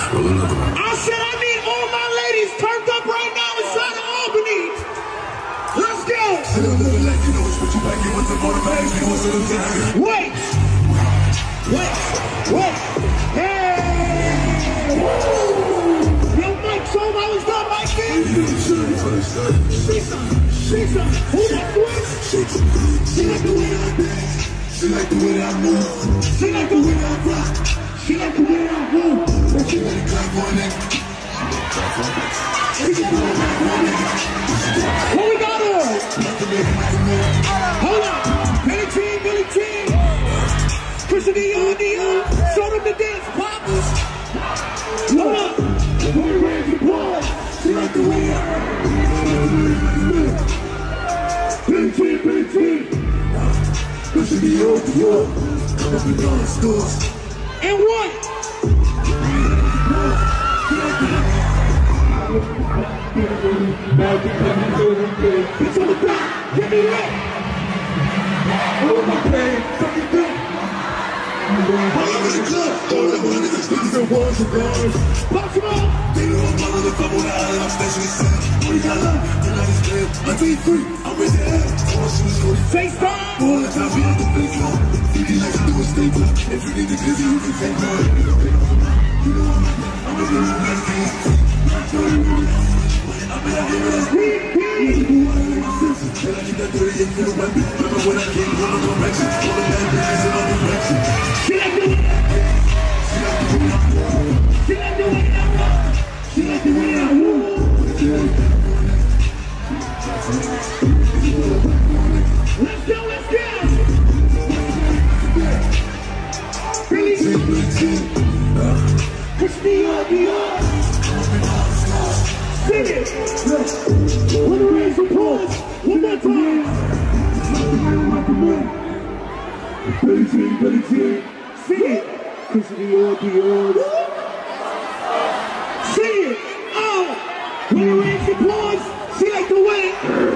Roll another one. I said I need all my ladies turned up right now inside of Albany. Let's go. I don't live like you know it's what you like. You want the motivation, you want the time. Wait. Hey. Yo, Mike, so I was done like this. She's a, who that was? She like the way I dance. She like the way I move. She like the way I rock. She like the way I move. But she let it clap on it. What we got on? Hold up. Billy Jean. Christian Dior. Show them the dance poppers. Hold up. She like the way I Billy Jean. Christian Dior. Come up in all the stores. And what? Bitch on the back, get me lit. Oh my pain, fucking good. While I'm in the club, all the money is different walls and doors. Possible. They know I'm on the phone with the island, I'm stationed set. What you got love? The night is clear. I'm 23, I'm with the air. All shoes, FaceTime. All the time, we have the face on. Feeling like I do a stapler. If you need the busy, you can take one. You know I'm a little nice kid. I'm in a little and I need that 38 for the weapon. Remember when I came from the correction? All the bad bitches in my direction. She like the way I walk. She like the way I move. Let's go. Billy Jean. Christian Dior. Sing it! Wanna raise the pulse? One more time! Billy Jean. Sing it! Christian Dior. Sing it! Oh! Wanna raise the pulse? She like the way!